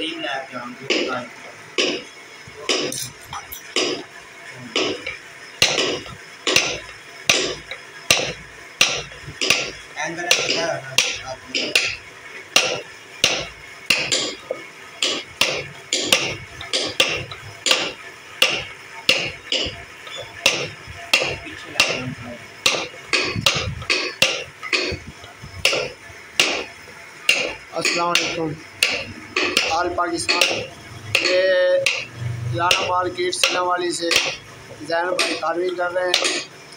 अस्सलाम वालेकुम आल पाकिस्तान। ये लाना मार्केट सिला वाली से जैन भाई कार्विंग कर रहे हैं।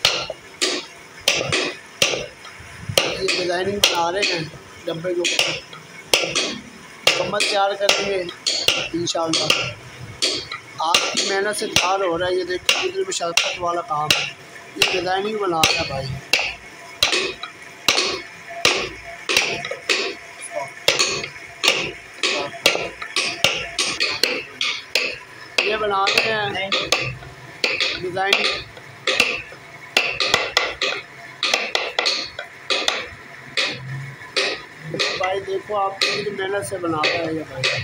ये डिज़ाइनिंग बना रहे हैं डब्बे के ऊपर, मुकम्मल तैयार करेंगे इंशाअल्लाह। आपकी मेहनत से तैयार हो रहा है। ये देखिए कितनी मशक्क़त वाला काम है। ये डिज़ाइनिंग बना रहा है भाई। ये बना रहे हैं डिज़ाइनिंग। भाई देखो आप कितनी मेहनत से बनाता है ये भाई।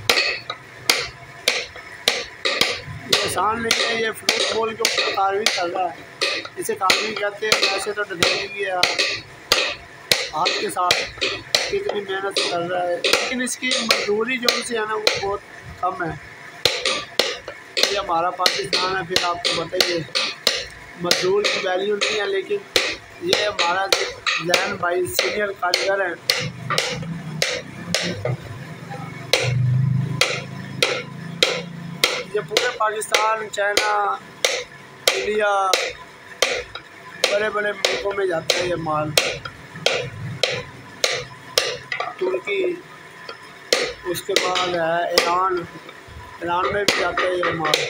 ये आसान नहीं है। ये फ्रूट बॉल के ऊपर कार्विंग कर रहा है। इसे कार्विंग कहते हैं। वैसे तो डिज़ाइनिंग ही है हाथ के साथ। कितनी मेहनत कर रहा है, लेकिन इसकी मजदूरी जो सी है ना वो बहुत कम है। ये हमारा पाकिस्तान है, फिर आपको बताइए मजदूर की वैल्यू नहीं है। लेकिन ये हमारा जैन भाई सीनियर कारीगर हैं। ये पूरे पाकिस्तान, चाइना, इंडिया, बड़े बड़े मुल्कों में जाता है ये माल। तुर्की, उसके बाद है ईरान में भी जाता है ये माल।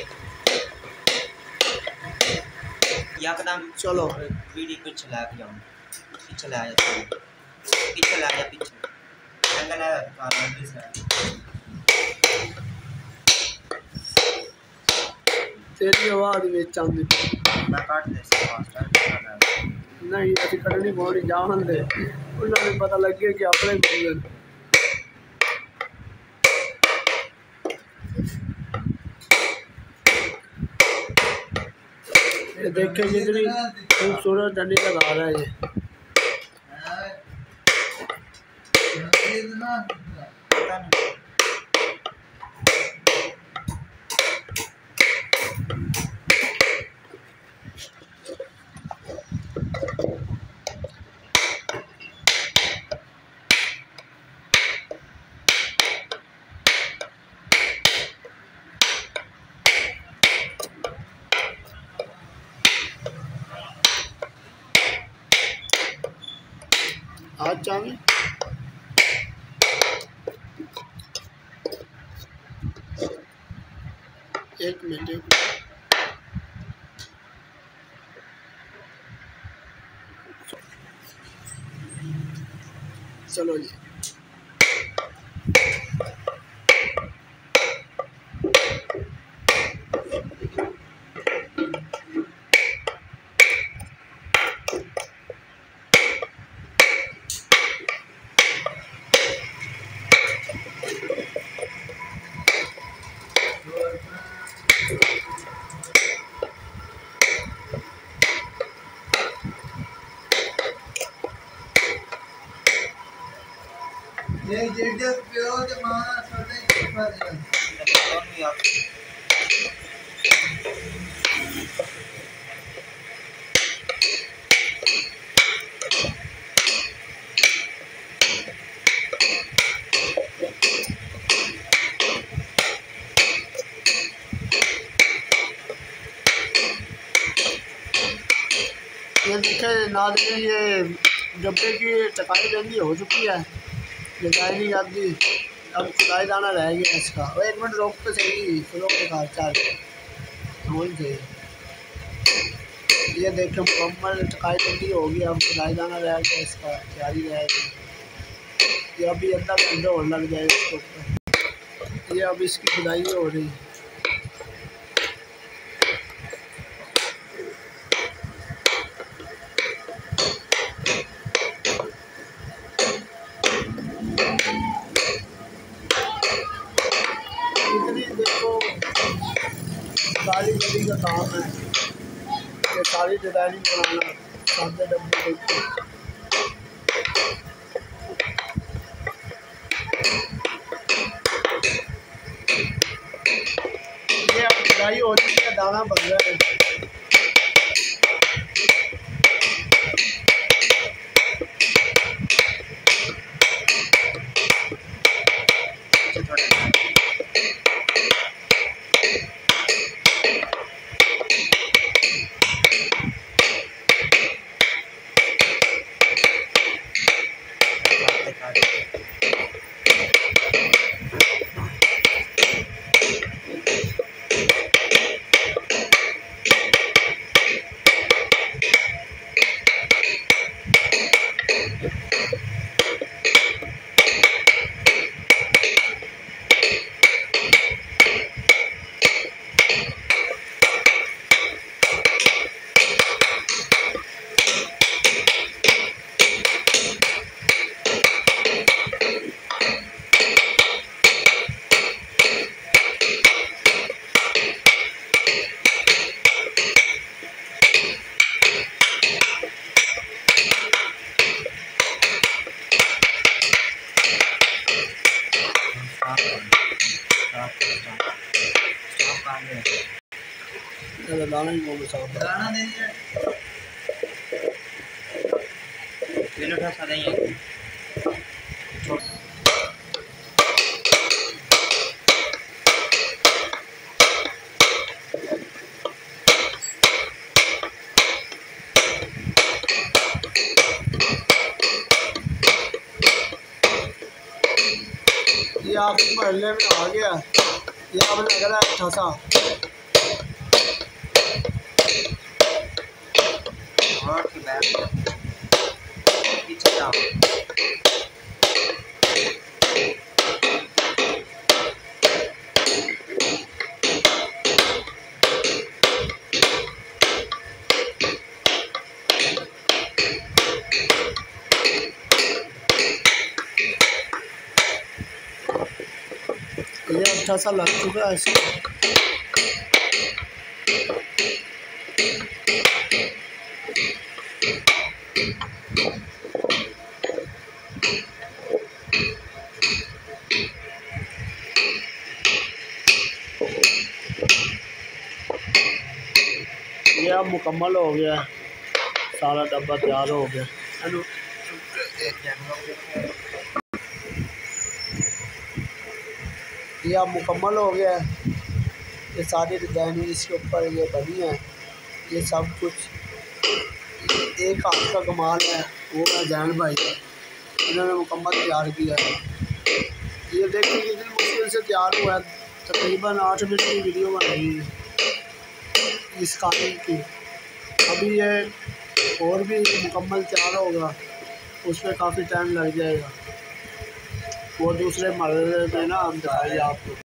यकदम चलो वीडियो पीछे ला के जाऊँ, पीछे ला जा, पीछे ला जा, पीछे एंगल है तेरी आवाज़ में चंद मैं काट दे नहीं अभी कटनी बहुत जान दे। उन्होंने पता लग गया कि अपने बोल ये देखे कितनी खूबसूरत डंडी लगा रहा है ये। आज चाहे एक मिनट चलो जी। ये जेड प्यो ते मां सोते पर ये देखे नाज़रीन, ये डब्बे की चकाई बंदी हो चुकी है। डिज़ाइनिंग आदि अब खुदाई दाना रह गया इसका। और एक मिनट रोक तो सही, रोक के साथ चार बोल सही। ये देखे मुकम्मल चकाई बंदी हो गई। अब खुदाई दाना रह गया इसका, तैयारी रह गई। ये अभी आधा घंटा और लग जाएगा इसके ऊपर। ये अब इसकी खुदाई हो रही है। सारी बड़ी का काम है, ये सारी डिज़ाइनिंग बनाना सादे डब्बे के। ये अब ढलाई हो रही है, दाना बन रहा है। दाना ही बोलो साहब, दाना दे दिया। ये उठा सादा ही है। ये आप महल्ले में आ गया, ये अब लग रहा है ठसा। और की बैक पीछे जाओ। ये अच्छा सा लग चुका है इसको। ये अब मुकम्मल हो गया, सारा डब्बा तैयार हो गया। ये अब मुकम्मल हो गया है, ये सारी डिज़ाइनिंग इसके ऊपर ये बनी है। ये सब कुछ एक हाथ का कमाल है, वो है जैन भाई का, इन्होंने मुकम्मल तैयार किया है। ये देखिए कितनी मुश्किल से तैयार हुआ है, तकरीबन 8 मिनट की वीडियो बनाई है इस कालीन की। अभी ये और भी मुकम्मल तैयार होगा, उसमें काफ़ी टाइम लग जाएगा। वो दूसरे मरहले में ना हम दिखाएंगे आपको।